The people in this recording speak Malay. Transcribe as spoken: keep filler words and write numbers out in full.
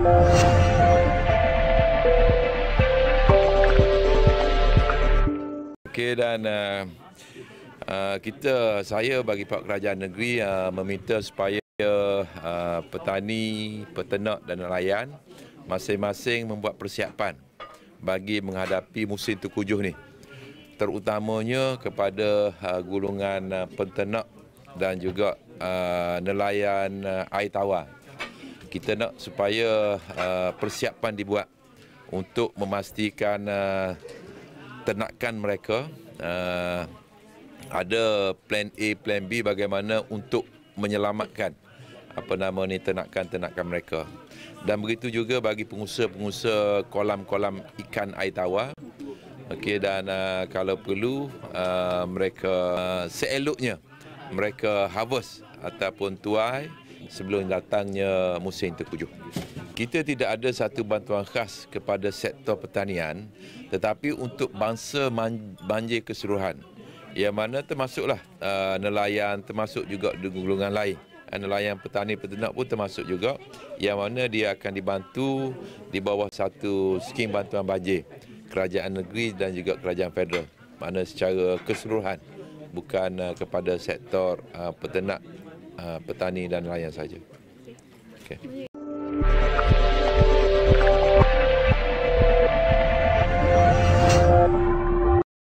Okey, dan uh, uh, kita, saya bagi Pihak Kerajaan Negeri uh, meminta supaya uh, petani, peternak dan nelayan masing-masing membuat persiapan bagi menghadapi musim tengkujuh ni. Terutamanya kepada uh, golongan uh, peternak dan juga uh, nelayan uh, air tawar. Kita nak supaya uh, persiapan dibuat untuk memastikan uh, ternakan mereka uh, ada plan A, plan B bagaimana untuk menyelamatkan apa nama ni ternakan-ternakan mereka. Dan begitu juga bagi pengusaha-pengusaha kolam-kolam ikan air tawar. Okey, dan uh, kalau perlu uh, mereka uh, seeloknya mereka harvest ataupun tuai sebelum datangnya musim tengkujuh. Kita tidak ada satu bantuan khas kepada sektor pertanian, tetapi untuk bangsa banjir keseluruhan, yang mana termasuklah uh, nelayan, termasuk juga golongan lain. Nelayan, petani, peternak pun termasuk juga, yang mana dia akan dibantu di bawah satu skim bantuan banjir Kerajaan Negeri dan juga Kerajaan Federal, mana secara keseluruhan, bukan uh, kepada sektor uh, peternak, uh, petani dan nelayan saja. Okay.